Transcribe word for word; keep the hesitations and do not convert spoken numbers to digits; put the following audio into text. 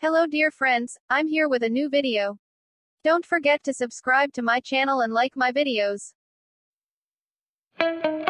Hello dear friends, I'm here with a new video. Don't forget to subscribe to my channel and like my videos.